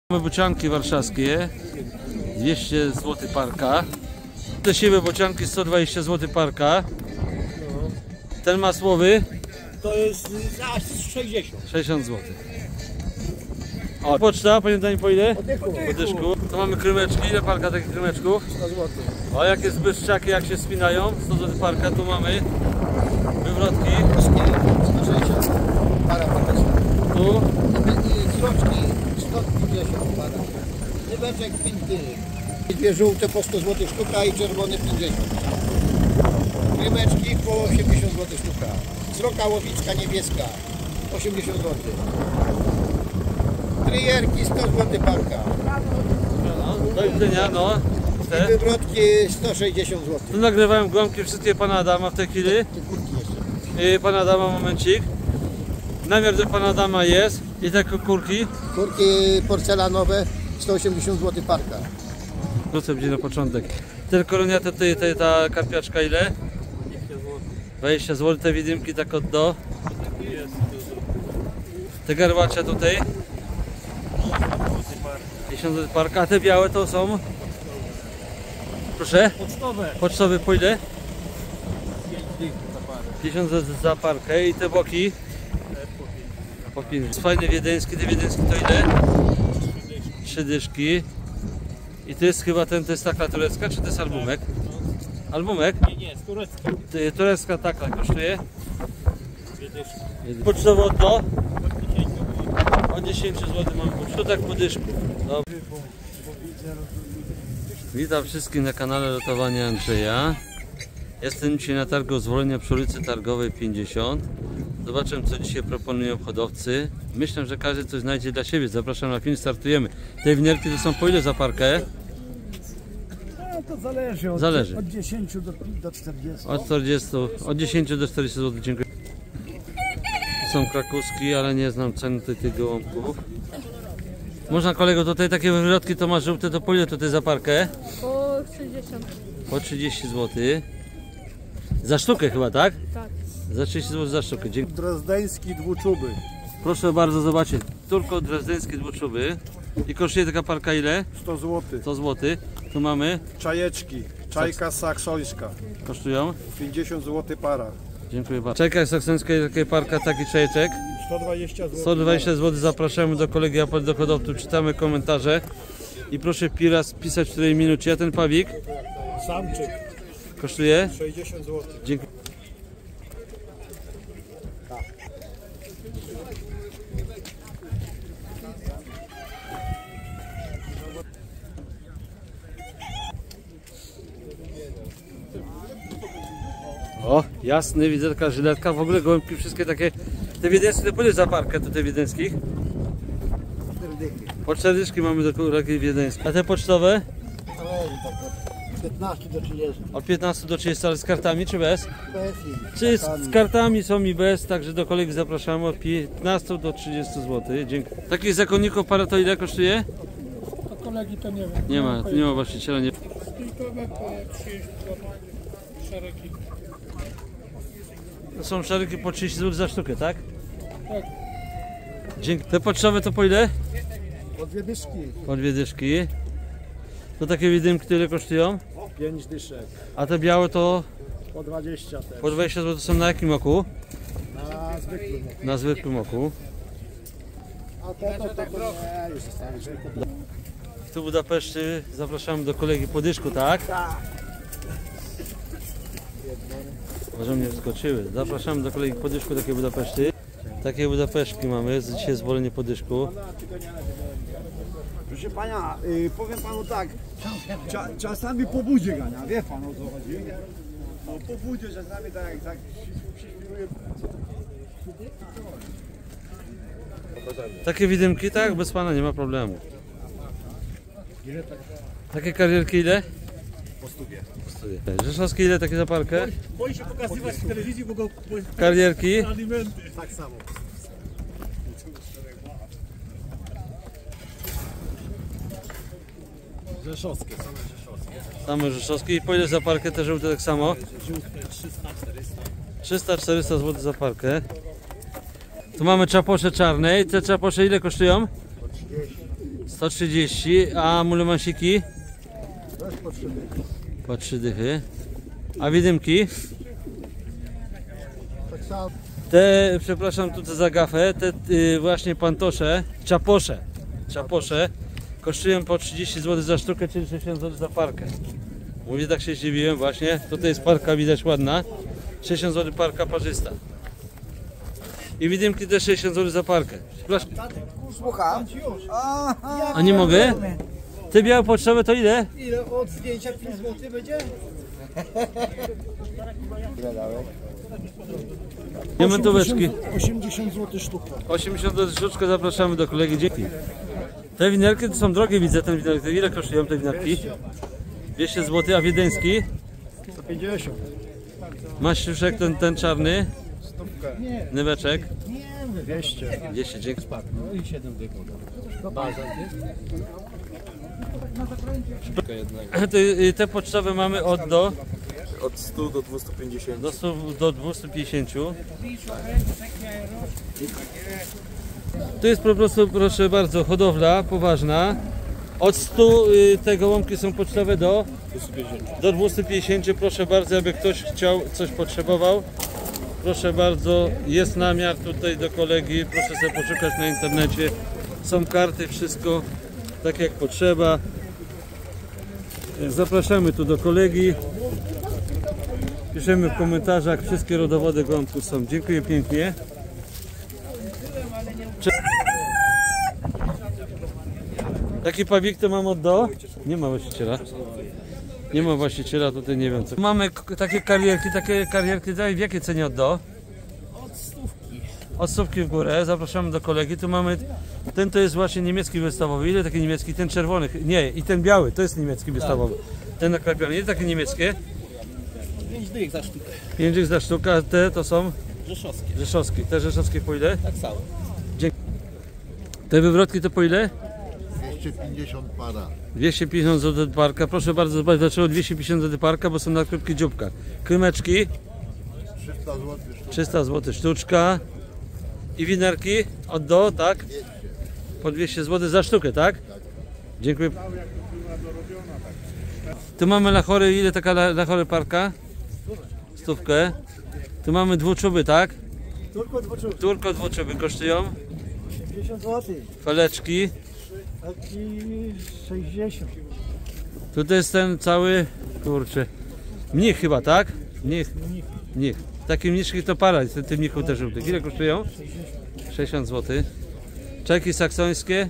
Mamy bocianki warszawskie, 200 zł parka. Te siwe bocianki 120 zł parka. Ten masłowy to jest za 60. 60 zł. O, poczta, pamiętaj po ile? Po dyszku. Tu mamy krymeczki, ile parka takich krymeczków? 100 zł. O, jakie zbyszczaki, jak się spinają, 100 zł parka. Tu mamy wywrotki. 160. Para pateczna. Tu Sroczki 150 para. Rybeczek 5 dych. Dwie żółte po 100 zł sztuka i czerwone 50. Rybeczki po 80 zł sztuka. Sroka łowicka niebieska 80 zł. Tryjerki 100 zł parka. no, do widzenia, no. I wywrotki 160 zł. Tu nagrywają gąbki wszystkie pana Adama w tej chwili. Pana Adama, momencik. Namiar do pana Adama jest. I te kurki. Kurki porcelanowe 180 zł parka. No co będzie na początek. Ten koroniaty tutaj, ta karpiaczka ile? 20 zł. Te widymki tak od do. Te garbacze tutaj. 50 zł parka. A te białe to są? Proszę? Pocztowe. Pocztowe po ile? 50 zł za parkę. I te boki? Po 5. Fajne wiedeńskie. Te wiedeńskie to ile? 3 dyszki. I to jest chyba ten, to jest takla turecka, czy to jest albumek? Albumek? Nie, jest turecka. Turecka takla kosztuje? Pocztowo od do? Od 10 zł mamy pocztę, tak po dyszku. Dobrze. Witam wszystkich na kanale Lotowania Andrzeja. Jestem dzisiaj na targu o zwolnienia przy ulicy Targowej 50. Zobaczymy, co dzisiaj proponują hodowcy. Myślę, że każdy coś znajdzie dla siebie. Zapraszam na film, startujemy. Te winerki to są po ile za parkę? To zależy. Zależy. Od 10 do 40. Od 10 do 40 zł, dziękuję. Są krakowski, ale nie znam ceny tych gołąbków. Można kolego tutaj takie wywrotki, to ma żółte, to po ile tutaj za parkę? Po 60. Po 30 zł. Za sztukę chyba, tak? Tak. Za 30 zł za sztukę. Dziękuję. Drozdeński dwuczuby. Proszę bardzo zobaczyć. Tylko drezdeńskie dwuczuby. I kosztuje taka parka ile? 100 zł. 100 zł. Tu mamy. Czajeczki. Czajka saksońska. Kosztują? 50 zł para. Dziękuję bardzo. Czajka saksońska i taka parka, taki czajeczek. 120 zł. 120 zł. Zapraszamy do kolegi Apel do hodowców. Czytamy komentarze. I proszę pisać w której minucie. A ten pawik? Samczyk. Kosztuje? 60 zł. Dziękuję. O, jasny, widzę taka żyletka, w ogóle gołębki wszystkie takie. Te wiedeńskie to pójdę za parkę tutaj wiedeńskich. Po 40 mamy do takiej wiedeńskiej. A te pocztowe? 15 do 30. Od 15 do 30, ale z kartami czy bez? Bez Czy z kartami są i bez, także do kolegi zapraszamy od 15 do 30 zł. Dziękuję. Takich zakonników para to ile kosztuje? To kolegi to nie wiem. Nie ma właściciela. Nie. Stójkowe po 30 szeregi. To są szarki po 30 zł za sztukę, tak? Tak. Dzięki. Te pocztowe to po ile? Po 2 dyszki. Po 2 dyszki. To takie widymki tyle kosztują? 5 dyszek. A te białe to Po 20 też. po 20 zł są na jakim oku? Na zwykłym. Na zwykłym oku. A to nie, już zostawić. Tu w Budapeszcie zapraszamy do kolegi po dyszku, tak? Może mnie wskoczyły. Zapraszamy do kolegi po dyszku, takie Budapeszty. Takie Budapeszki mamy, dzisiaj zwolenie po dyszku. Proszę pana, powiem panu tak, czasami po budzie gania, wie pan o co chodzi? No, po budzie czasami tak przyśpieruję. Takie widymki, tak? Bez pana nie ma problemu. Takie karierki ile? Po stówie. Rzeszowskie ile takie za parkę? Boi się pokazywać w telewizji, bo go Karierki? alimenty. Tak samo. Rzeszowskie, same rzeszowskie. Same rzeszowskie. I po ile za parkę te żółte tak samo? Żółte 300-400. 300-400 zł za parkę. Tu mamy czaposze czarne. I te czaposze ile kosztują? 130, a mulemansiki? Też po 3 dychy. Po 3 dychy. A widymki? Tak samo. Te, przepraszam tu za gafę, te właśnie pantosze, czaposze kosztują po 30 zł za sztukę, czyli 60 zł za parkę. Mówię, tak się zdziwiłem właśnie, tutaj jest parka, widać ładna, 60 zł parka parzysta. I widymki też 60 zł za parkę. Przepraszam. Słucham. A nie mogę? Te białe pocztowe to ile? Ile od zdjęcia 5 zł będzie? Ile dałeś? Diamentóweczki. 80 zł sztuka. 80 zł sztuczkę, zapraszamy do kolegi, dzięki. Te winerki to są drogie, widzę ten winerek. Ile kosztują te winerki? 200 zł, a wiedeński? 150. Maściuszek, ten czarny? Nyweczek? 200. 200, dzięki. Te pocztowe mamy od do? Od 100 do 250. Do 100 do 250. Tu jest po prostu, proszę bardzo, hodowla poważna. Od 100 te gołąbki są pocztowe do 250. Proszę bardzo, jakby ktoś chciał, coś potrzebował. Proszę bardzo, jest namiar tutaj do kolegi. Proszę sobie poszukać na internecie. Są karty, wszystko tak jak potrzeba. Zapraszamy tu do kolegi. Piszemy w komentarzach, wszystkie rodowody gołąbków są. Dziękuję pięknie. Taki pawik to mam od do? Nie ma właściciela. Nie ma właściciela, tutaj nie wiem co. Mamy takie karierki, w jakiej cenie od do? Od stówki w górę, zapraszamy do kolegi. Tu mamy, ten to jest właśnie niemiecki wystawowy. Ile taki niemiecki? Ten czerwony, nie, i ten biały, to jest niemiecki wystawowy. Ten nakrapiony, ile takie niemieckie? 5 dych za sztukę. 5 dych za sztukę, a te to są? Rzeszowskie. Rzeszowskie. Te rzeszowskie po ile? Tak samo. Dzięki. Te wywrotki to po ile? 250 para. 250 zł parka. Proszę bardzo zobaczyć, dlaczego 250 zł parka, bo są na krótkich dzióbkach. Krymeczki 300 zł sztuka. 300 zł sztuczka. I winerki od do, tak? Po 200 zł za sztukę, tak? Dziękuję. Tu mamy lachory, ile taka lachory parka? Stówkę. Tu mamy dwuczuby, tak? Tylko dwuczuby kosztują. 50 zł. Feleczki. Taki 60. Tutaj jest ten cały, kurczę, mnich chyba, tak? Mnich. Takie mniszki to para, te mnichów też żółtych. Ile kosztują? 60 zł. Czajki saksońskie?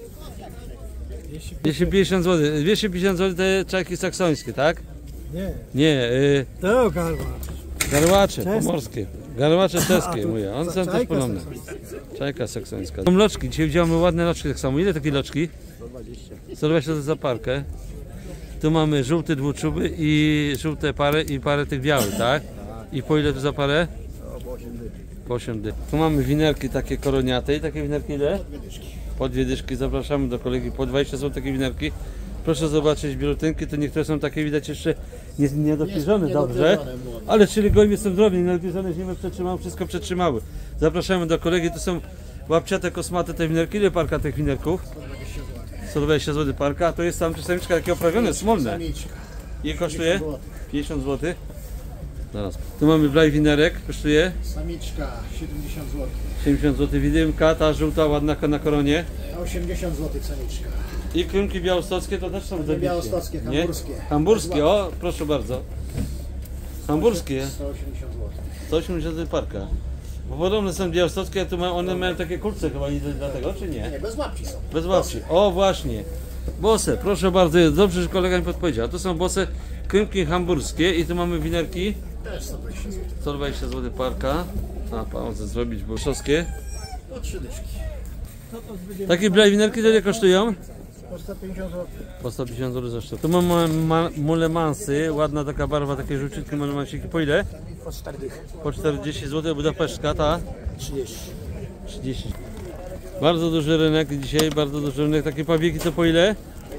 250 zł. 250 zł te czajki saksońskie, tak? Nie. Nie, To garba. garłacze Czeskie. pomorskie. Garłacze czeskie, mówię. One są też podobne. Czajka saksońska. Są loczki, dzisiaj widziałem ładne loczki tak samo. Ile takie loczki? 120 zł za parkę. Tu mamy żółte dwuczuby i żółte pary i parę tych białych, tak? I po ile tu za parę? Po 8 dych. Tu mamy winerki takie koroniate i takie winerki ile? Po 2 dyszki. Zapraszamy do kolegi. Po 20 są takie winerki. Proszę zobaczyć biurotynki, to niektóre są takie widać jeszcze niedopiżone dobrze. Ale czyli gołębie są drobne, niedopiżone zimy przetrzymały, wszystko przetrzymały. Zapraszamy do kolegi, to są łapciate, kosmate te winerki. Ile parka tych winerków? 120 zł parka, a to jest tam samiczka takie oprawione, smolne. Ile kosztuje? 50 zł. Zaraz. Tu mamy blaj winerek, kosztuje? Samiczka 70 zł. 70 zł widymka, ta żółta ładna na koronie. 80 zł samiczka. I krymki białostockie to też są zabicie. białostockie, nie? hamburskie. Hamburskie, o proszę bardzo. Hamburskie, 180 zł. 180 zł parka. Bo podobne są białostockie, a tu one mają takie kurce chyba nie dlatego, czy nie? Nie, bez łapci są. Bez łapci. O właśnie. Bose, proszę bardzo, dobrze, że kolega mi podpowiedział. A to są bose krymki hamburskie i tu mamy winerki. Też 120 zł. 120 zł parka. A pan chce zrobić boszowskie. Po 3 dyszki. Takie winerki to ile kosztują? Po 150 zł. Po 150 zł za sztukę. Tu mamy mulemansy, ładna taka barwa, takie żółciutkie mulemansiki. Po ile? Po 4 dychy. Po 40 zł. Budapesztka ta 30. 30. Bardzo duży rynek dzisiaj, bardzo duży rynek. Takie pawiki to po ile?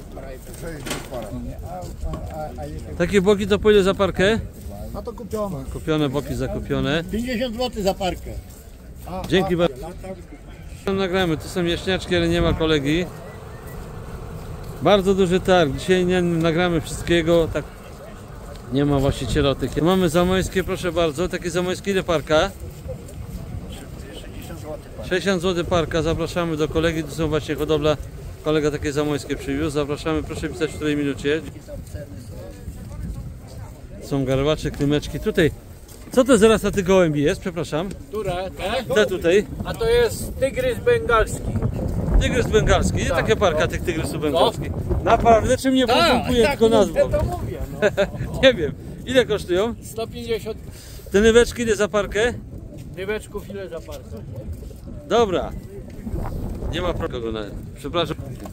Takie boki to po ile za parkę? A to kupione. Kupione boki, zakupione. 50 zł za parkę. Dzięki bardzo. Nagramy, tu są jaśniaczki, ale nie ma kolegi. Bardzo duży targ. Dzisiaj nie nagramy wszystkiego. Tak. Nie ma właściciela tych. Mamy zamojskie, proszę bardzo. Takie zamojskie, ile parka? 60 zł parka. Zapraszamy do kolegi. Tu są właśnie hodowla. Kolega takie zamojskie przywiózł. Zapraszamy. Proszę pisać w której minucie. Są garbacze, krymeczki. Tutaj. Co to zaraz na tych gołębi jest? Przepraszam. Które? Te tutaj. A to jest tygrys bengalski. Tygrys bengalski. Ile takie parka tych tygrysów bengalskich? Naprawdę? Czy mnie pompuje tylko nazwą? To mówię, no. Nie wiem. Ile kosztują? 150 Te nyweczki ile za parkę? dyweczków, ile za parę? Dobra. Nie ma problemu. Przepraszam.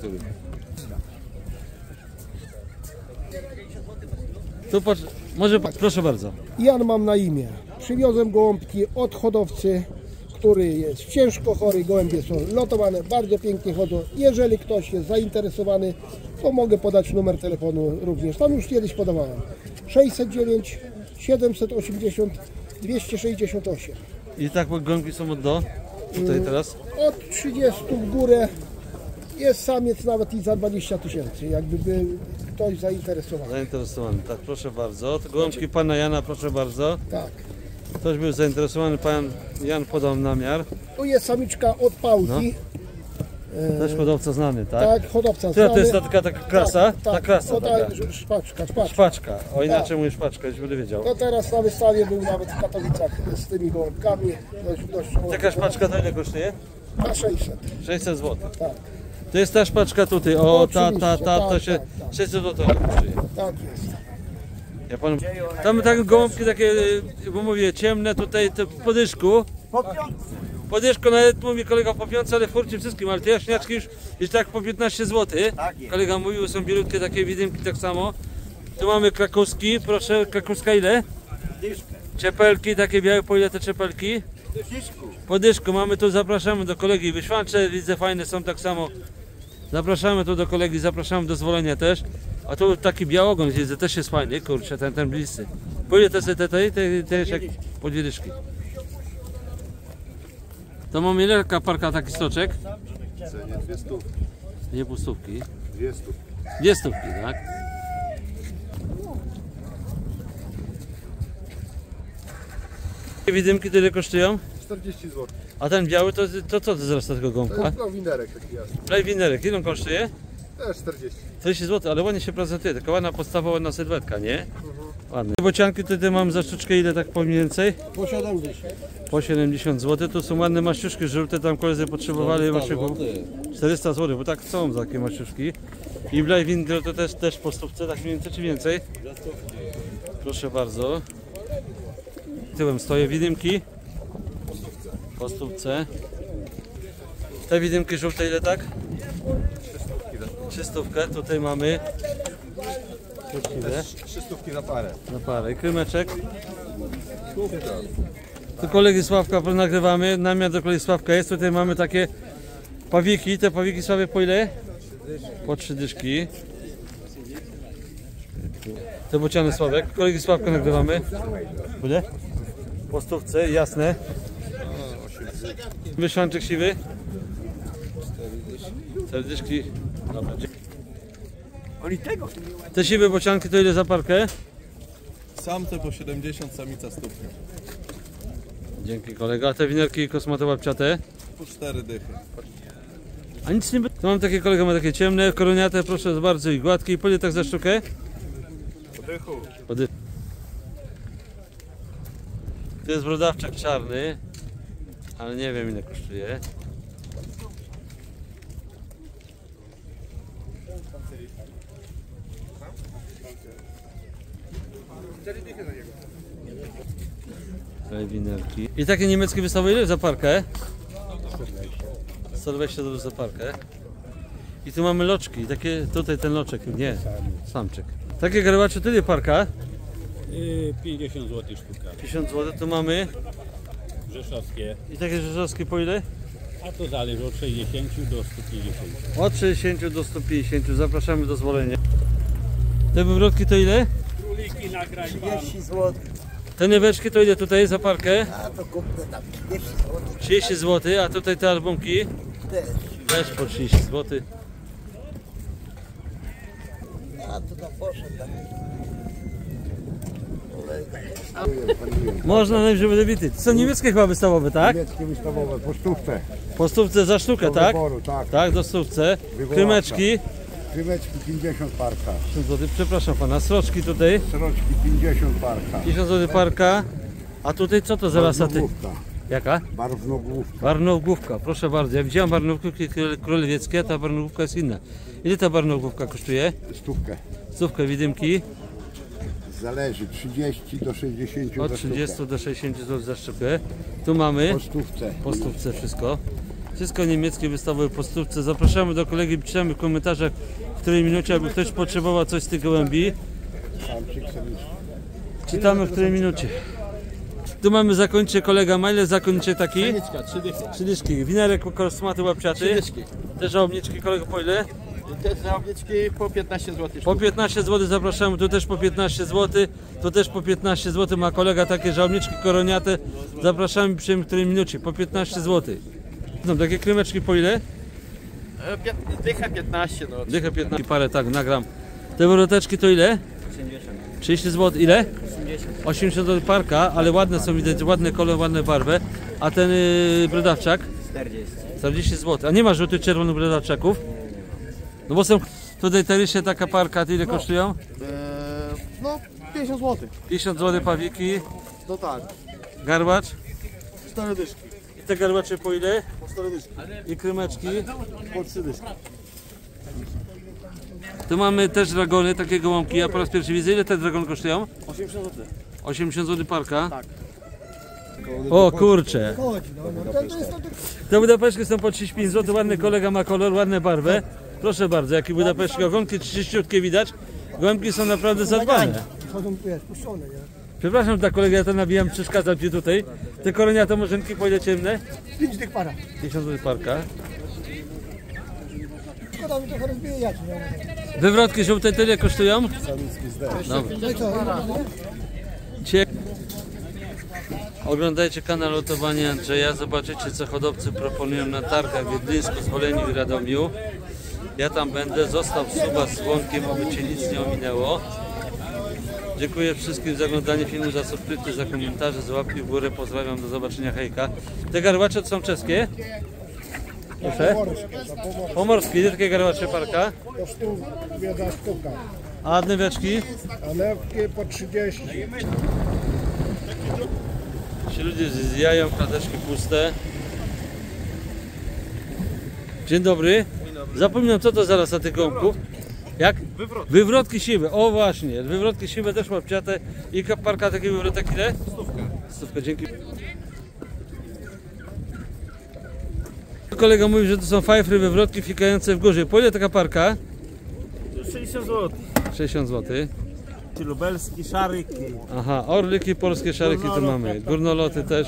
Tu patrz, może proszę bardzo. Jan mam na imię. Przywiozłem gołąbki od hodowcy, który jest ciężko chory. Gołębie są lotowane, bardzo pięknie chodzą. Jeżeli ktoś jest zainteresowany, to mogę podać numer telefonu również. Tam już kiedyś podawałem. 609 780 268. I tak gołąbki są od do? Tutaj teraz? Od 30 w górę jest samiec nawet i za 20 000, jakby był ktoś zainteresowany. Zainteresowany. Tak, proszę bardzo. To gołąbki pana Jana, proszę bardzo. Tak. Ktoś był zainteresowany, pan Jan podał namiar. Tu jest samiczka od pałki. Też hodowca znany, tak? Tak, hodowca Która to znany. jest taka klasa? Tak, Ta klasa to taka. szpaczka. Szpaczka. O inaczej mówię szpaczka, już będę wiedział. To teraz na wystawie był nawet w Katowicach z tymi gołąbkami. Dość Taka szpaczka to ile kosztuje? Na 600. 600 zł. Tak, To jest ta szpaczka tutaj. O, Oczywiście, to tak, się tak, tak. 600 zł kosztuje. tak jest. Ja panu... Tam tak gołąbki takie, bo mówię, ciemne tutaj to po dyszku. Po nawet mówi kolega po piątce, ale furci wszystkim, ale te jaśniaczki już tak po 15 zł. Kolega mówił, są bielutkie takie widymki tak samo. Tu mamy krakowski, proszę, krakowska ile? Czepelki takie białe, po ile te czepelki? Po dyszku. Mamy tu, zapraszamy do kolegi. Wyświancze widzę fajne są tak samo. Zapraszamy tu do kolegi, zapraszamy do zwolenia też. A tu taki białogon widzę, też jest fajny, kurczę, ten bliscy. Po ile te jeszcze po dwie dyszki? To mamy ile parka taki stoczek? Cenie 200. Nie pustówki. 200. Dwie stówki, tak? Widymki tyle kosztują? 40 zł. A ten biały to co to zaraz tego To gąbka? jest winerek taki jasny. Plejwinerek, ile on kosztuje? Też 40. 40 zł, ale ładnie się prezentuje, taka ładna podstawa, ładna sylwetka, nie? Ładne. Bocianki tutaj mam za sztuczkę ile tak mniej więcej? Po 70. Po 70 zł, tu są ładne maściuszki żółte, tam koledzy potrzebowali maściuchów. 400 zł, bo tak są takie maściuszki. I Blajwinder to też po stówce, tak mniej więcej czy więcej? Proszę bardzo. Tyłem stoję widymki. Po stówce. Te widymki żółte ile tak? 300. Tutaj mamy. Też 300 na parę. Na parę. I krymeczek. Tu kolegi Sławka nagrywamy. Namiar do kolegi Sławka jest. Tutaj mamy takie pawiki. Te pawiki Sławie po ile? Po 3 dyszki. Te bociany Sławek. Kolegi Sławka nagrywamy. Po ile? Po stówce, jasne. Wyszłanczyk siwy. 4 dyszki. Dobra. Te siwe bocianki to ile za parkę? Samce po 70, samica 100. Dzięki kolega. A te winerki kosmate łapciate? Po 4 dychy. A nic nie będzie. Tu mam takie, kolega ma takie ciemne, koroniate, proszę bardzo i gładkie. I po ile tak za sztukę? Po dychu. To jest brodawczak czarny, ale nie wiem ile kosztuje. Winerki. I takie niemieckie wystawy ile za parkę? 120 zł za parkę. I tu mamy loczki, takie, tutaj ten loczek, nie, samczyk. Takie garbacze tyle parka? 50 zł sztuka. 50 zł, tu mamy. Rzeszowskie. I takie rzeszowskie po ile? A to zależy od 60 do 150. Od 60 do 150, zapraszamy do zwolenia. Te wywrotki to ile? Króliki nagrać pan. 30 zł. Te nieweczki to ile tutaj za parkę? A to kupmy tam 30 zł. 30 zł, a tutaj te albumki? Też. Też po 30 zł. A to tam poszedł tak. Można najwyżej będę bity. To są niemieckie chyba wystawowe, tak? Niemieckie wystawowe, po stówce. Po stówce za sztukę, tak? Wyboru, tak. Tak, do stówce. Wywoławca. Krymeczki. Krymeczki 50 parka. 1000 zł. Przepraszam pana, sroczki tutaj. Sroczki 50 parka. 1000 zł parka. A tutaj co to za rasa ty? Barwnogłówka. Jaka? Barwnogłówka. Barnogłówka, proszę bardzo. Ja widziałem barnogłówki królewieckie, a ta barnogłówka jest inna. Ile ta barnogłówka kosztuje? Stówkę. Stówkę widymki. Zależy, 30 do 60 Od za 30 sztukę. do 60 zł za sztukę. Tu mamy Po stówce. po stówce wszystko. Wszystko niemieckie wystawowe po stówce. Zapraszamy do kolegi, piszemy w komentarzach, w której minucie, aby ktoś potrzebował coś z tych gołębi. Czytamy w której minucie. Tu mamy zakończycie kolega Majle, zakończycie taki. Trzy dyszki. Winerek, kosmaty, łapciaty. Te żałobniczki, kolego, po ile? Te żałobniczki po 15 zł. Po 15 zł zapraszamy, tu też po 15 zł, tu też po 15 zł ma kolega takie żałobniczki koroniate. Zapraszamy przy w której minucie, po 15 zł. No, takie krymeczki po ile? Dycha 15 no. Dychę 15, parę tak, nagram. Te wroteczki to ile? 30 zł, ile? 80 zł parka, ale ładne są, widać, ładne kolor, ładne barwę. A ten brodawczak? 40 zł. A nie ma żółtych, czerwonych brodawczaków? No bo są tutaj te rysie, taka parka, to ile kosztują? No, 50 zł. 50 zł pawiki, To tak, garbacz. 4 dyszki. I te garbacze po ile? Po 4 dyszki. I krymeczki. Po 3 dyszki. Tu mamy też dragony, takie gołąbki, ja po raz pierwszy widzę. Ile te dragony kosztują? 80 zł. 80 zł parka. Tak. O kurcze. Chodź, no, to jest to, Te budapeszki są po 35 zł, ładny kolega ma kolor, ładne barwę. Proszę bardzo, jakie budapeszki, ogonki czyściutkie widać. Gołębki są naprawdę zadbane. chodzą, wiesz, puszczone, nie? Przepraszam, ta kolega, ja to nabijam, przeszkadzam ci tutaj. Te koroniate murzynki po ile ciemne? 5 tych para. 1000 zł parka. Szkoda mi trochę rozbijać, nie? Wywrotki żółte tyle kosztują? Dobra. No i co? Oglądajcie kanał Lotowanie Andrzeja, zobaczycie co hodowcy proponują na targach w Wiedlińsku, Zvoleniu i Radomiu. Ja tam będę, zostaw suba z dzwonkiem, aby Cię nic nie ominęło. Dziękuję wszystkim za oglądanie filmu, za subskrypcję, za komentarze, za łapki w górę, pozdrawiam, do zobaczenia, hejka. Te garbacze to są czeskie? Proszę? Pomorskie, ile takie garbacze parka? To sztuk, bieda sztuka. A dneweczki? A newki po 30. Ci ludzie zjają, klateczki puste. Dzień dobry. Zapominam, co to zaraz na tych gołąbków? Jak? Wywrotki. Wywrotki siwe, o właśnie. Wywrotki siwe też łapciate. I parka takich wywrotek ile? Stówkę. Stówkę, dzięki. Kolega mówi, że to są fajfry, wywrotki fikające w górze. Po ile taka parka? 60 zł. 60 zł. Lubelski, szaryki. Aha, orliki, polskie szaryki tu mamy. Górnoloty też.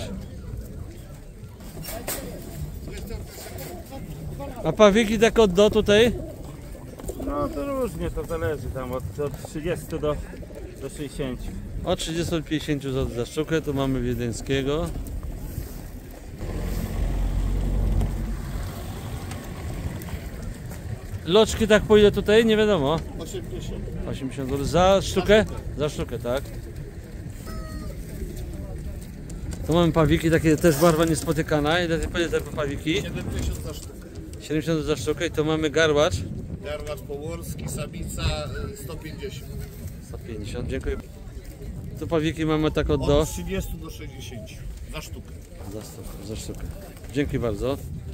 A pawiki tak od do tutaj? No to różnie, to zależy tam od 30 do 60. Od 30 do 50 zł za sztukę, tu mamy wiedeńskiego. Loczki tak po ile tutaj? Nie wiadomo. 80. 80 zł za sztukę? Za sztukę, tak. Tu mamy pawiki, takie też barwa niespotykana. Ile te pawiki? 70 za sztukę. 70 za sztukę i tu mamy garbacz. Garwacz połorski, samica 150. 150, dziękuję. Tu pawiki mamy tak od do. Od 30 do 60 za sztukę. Za sztukę. Dzięki bardzo.